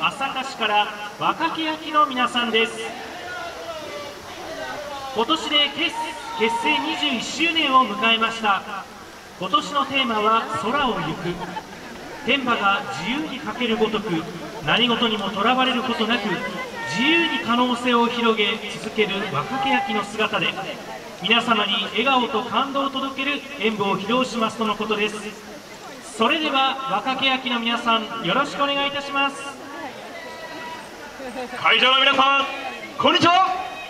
朝霞市から若欅の皆さんです。今年で結成21周年を迎えました。今年のテーマは空を行く。天馬が自由にかけるごとく、何事にもとらわれることなく自由に可能性を広げ続ける若欅の姿で、皆様に笑顔と感動を届ける演舞を披露しますとのことです。それでは若欅の皆さん、よろしくお願いいたします。 会場の皆さん、こんにちは。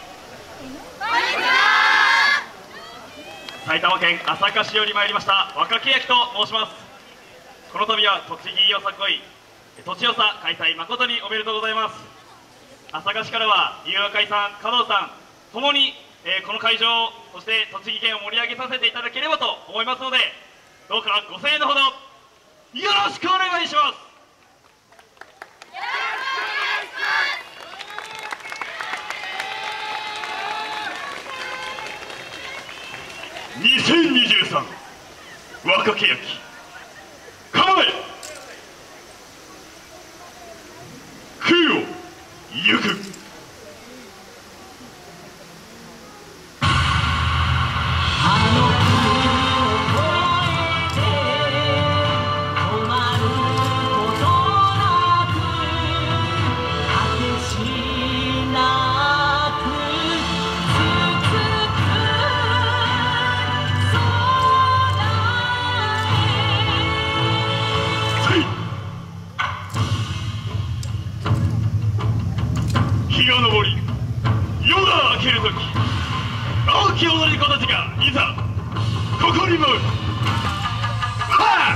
埼玉県朝霞市より参りました若欅と申します。この度は栃木よさこいとちよさ開催誠におめでとうございます。朝霞市からはゆうあかいさん、加藤さんともに、この会場、そして栃木県を盛り上げさせていただければと思いますので、どうかご声援のほどよろしくお願いします。2023若欅構え空を行く。日が昇り夜が明けるとき、青き踊り子たちがいざここに舞う。は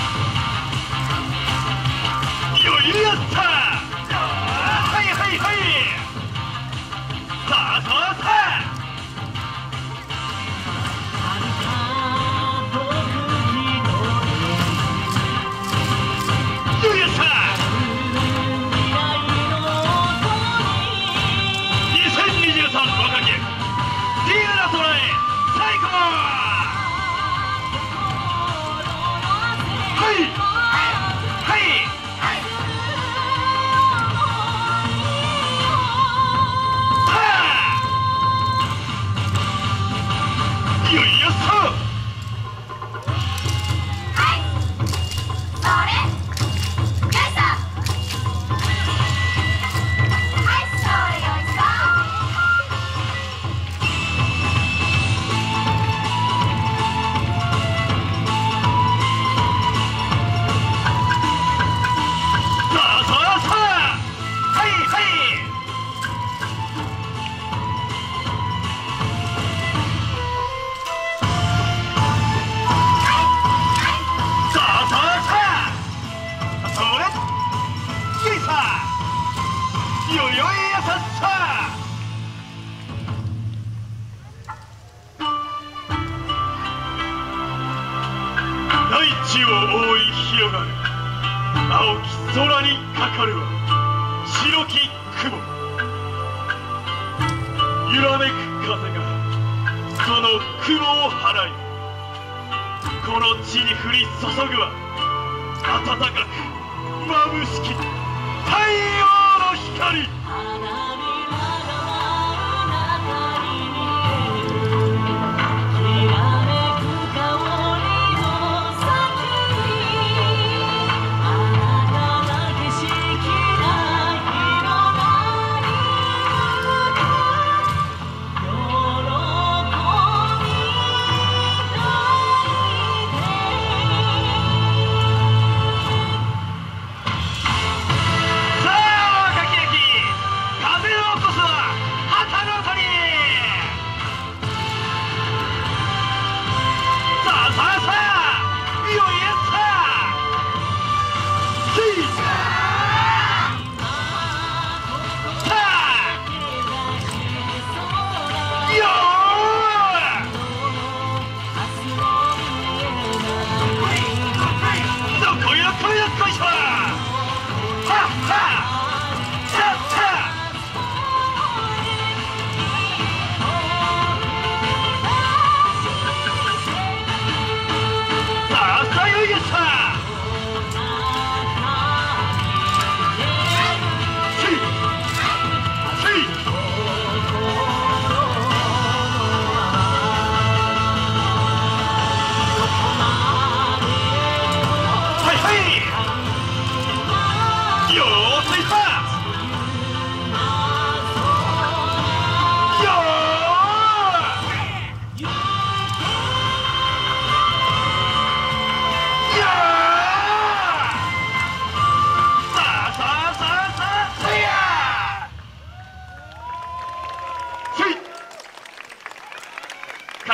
あ、よいやった。はいはいはい。さあさあさあ、大地を覆い広がる青き空にかかるは白き雲。揺らめく風がその雲を払い、この地に降り注ぐは暖かく眩しき太陽の光。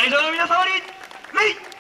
会場の皆様に礼。